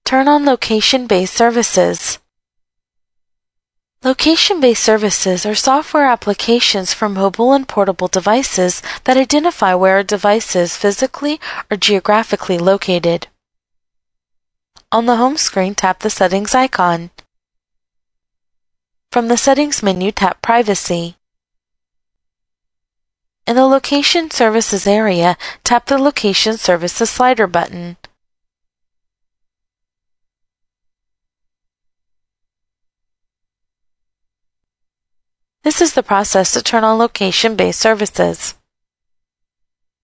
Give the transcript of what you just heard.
Turn on location-based services. Location-based services are software applications for mobile and portable devices that identify where a device is physically or geographically located. On the home screen, tap the Settings icon. From the Settings menu, tap Privacy. In the Location Services area, tap the Location Services slider button. This is the process to turn on location-based services.